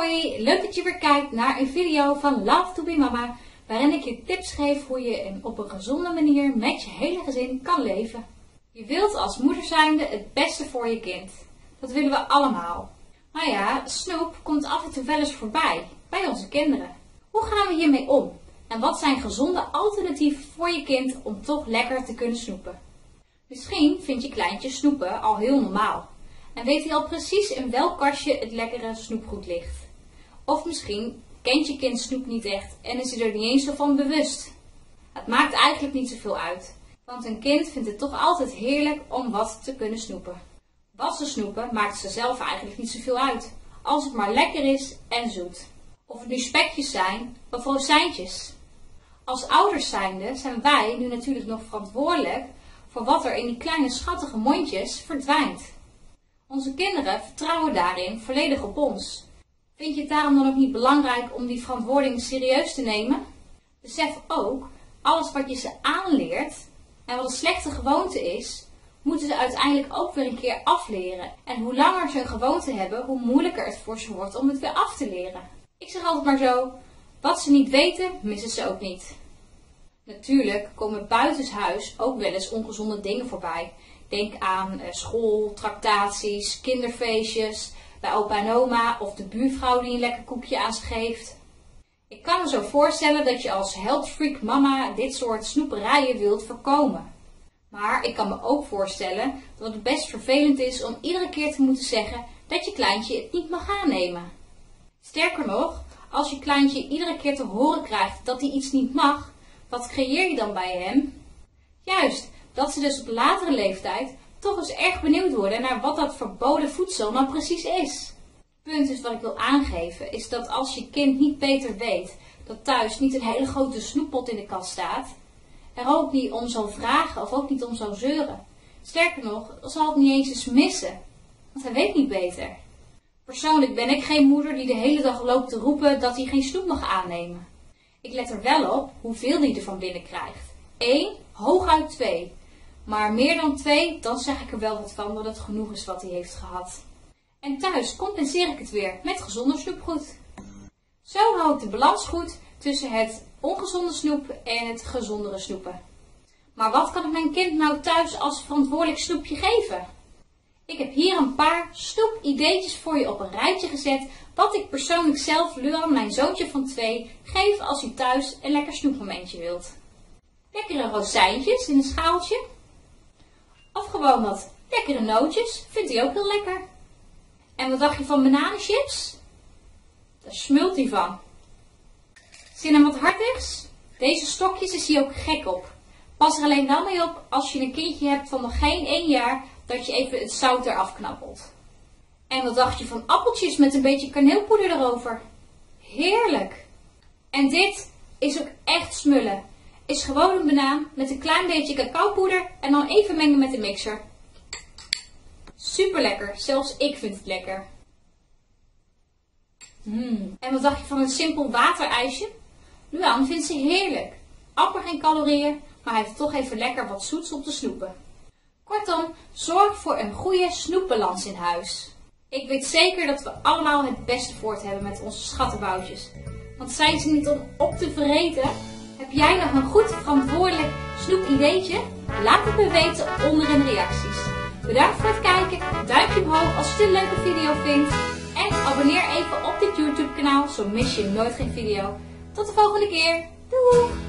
Hoi, leuk dat je weer kijkt naar een video van Love to be Mama, waarin ik je tips geef hoe je op een gezonde manier met je hele gezin kan leven. Je wilt als moeder zijnde het beste voor je kind. Dat willen we allemaal. Maar ja, snoep komt af en toe wel eens voorbij, bij onze kinderen. Hoe gaan we hiermee om? En wat zijn gezonde alternatieven voor je kind om toch lekker te kunnen snoepen? Misschien vindt je kleintje snoepen al heel normaal. En weet hij al precies in welk kastje het lekkere snoepgoed ligt. Of misschien kent je kind snoep niet echt en is hij er niet eens zo van bewust. Het maakt eigenlijk niet zoveel uit. Want een kind vindt het toch altijd heerlijk om wat te kunnen snoepen. Wat ze snoepen maakt ze zelf eigenlijk niet zoveel uit. Als het maar lekker is en zoet. Of het nu spekjes zijn of rozijntjes. Als ouders zijnde zijn wij nu natuurlijk nog verantwoordelijk voor wat er in die kleine schattige mondjes verdwijnt. Onze kinderen vertrouwen daarin volledig op ons. Vind je het daarom dan ook niet belangrijk om die verantwoording serieus te nemen? Besef ook, alles wat je ze aanleert en wat een slechte gewoonte is, moeten ze uiteindelijk ook weer een keer afleren. En hoe langer ze een gewoonte hebben, hoe moeilijker het voor ze wordt om het weer af te leren. Ik zeg altijd maar zo, wat ze niet weten, missen ze ook niet. Natuurlijk komen buitenshuis ook wel eens ongezonde dingen voorbij. Denk aan school, tractaties, kinderfeestjes, bij opa en oma of de buurvrouw die een lekker koekje aan ze geeft. Ik kan me zo voorstellen dat je als health freak mama dit soort snoeperijen wilt voorkomen. Maar ik kan me ook voorstellen dat het best vervelend is om iedere keer te moeten zeggen dat je kleintje het niet mag aannemen. Sterker nog, als je kleintje iedere keer te horen krijgt dat hij iets niet mag, wat creëer je dan bij hem? Juist, dat ze dus op latere leeftijd toch eens erg benieuwd worden naar wat dat verboden voedsel nou precies is. Het punt is wat ik wil aangeven, is dat als je kind niet beter weet dat thuis niet een hele grote snoeppot in de kast staat, er ook niet om zal vragen of ook niet om zal zeuren. Sterker nog, zal het niet eens missen, want hij weet niet beter. Persoonlijk ben ik geen moeder die de hele dag loopt te roepen dat hij geen snoep mag aannemen. Ik let er wel op hoeveel hij er van binnen krijgt. 1, hooguit 2. Maar meer dan 2, dan zeg ik er wel wat van dat het genoeg is wat hij heeft gehad. En thuis compenseer ik het weer met gezonder snoepgoed. Zo hou ik de balans goed tussen het ongezonde snoep en het gezondere snoepen. Maar wat kan ik mijn kind nou thuis als verantwoordelijk snoepje geven? Ik heb hier een paar snoepideetjes voor je op een rijtje gezet, wat ik persoonlijk zelf Luan, mijn zoontje van 2, geef als hij thuis een lekker snoepmomentje wilt. Lekkere rozijntjes in een schaaltje. Of gewoon wat lekkere nootjes, vindt hij ook heel lekker. En wat dacht je van bananenchips? Daar smult hij van. Zin in wat hartigs? Deze stokjes is hij ook gek op. Pas er alleen wel mee op als je een kindje hebt van nog geen 1 jaar, dat je even het zout eraf knabbelt. En wat dacht je van appeltjes met een beetje kaneelpoeder erover? Heerlijk! En dit is ook echt smullen. Is gewoon een banaan met een klein beetje cacaopoeder en dan even mengen met de mixer. Super lekker, zelfs ik vind het lekker. En wat dacht je van een simpel waterijsje? Luan vindt ze heerlijk. Amper geen calorieën, maar hij heeft toch even lekker wat zoets om te snoepen. Kortom, zorg voor een goede snoepbalans in huis. Ik weet zeker dat we allemaal het beste voor het hebben met onze schattenboutjes. Want zijn ze niet om op te vreten? Heb jij nog een goed verantwoordelijk snoepideetje? Laat het me weten onder in de reacties. Bedankt voor het kijken, duimpje omhoog als je het een leuke video vindt. En abonneer even op dit YouTube kanaal, zo mis je nooit geen video. Tot de volgende keer. Doei!